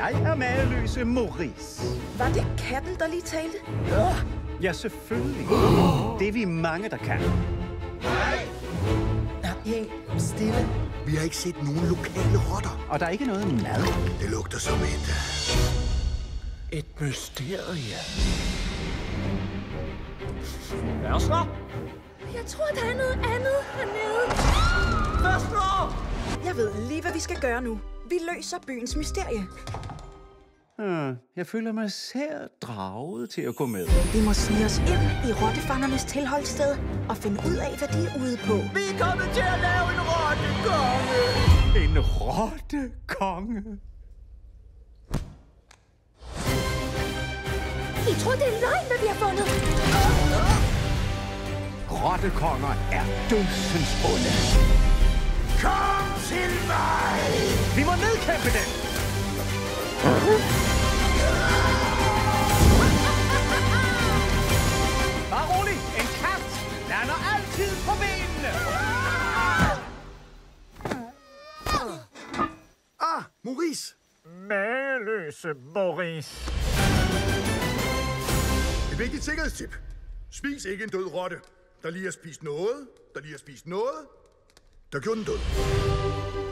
Jeg er mageløse Maurice. Var det katten, der lige talte? Ja, selvfølgelig. Det er vi mange, der kan. Helt stille. Vi har ikke set nogen lokale rotter. Og der er ikke noget mad. Det lugter som Et mysterie. Hvad så? Jeg tror, der er noget andet hernede. Hvad så? Jeg ved lige, hvad vi skal gøre nu. Vi løser byens mysterie. Jeg føler mig sær draget til at gå med. Vi må snige os ind i rottefangernes tilholdssted og finde ud af, hvad de er ude på. Vi er kommet til at lave en rottekonge. En rottekonge? I tror, det er løgn, hvad vi har fundet? Rottekonger er dødsens onde. Kom til mig! Vi må nedkæmpe den! Bare rolig! En kat lander altid på benene! Maurice! Mageløse Maurice. Et vigtigt sikkerhedstip. Spis ikke en død rotte, der lige har spist noget, der gjorde den død.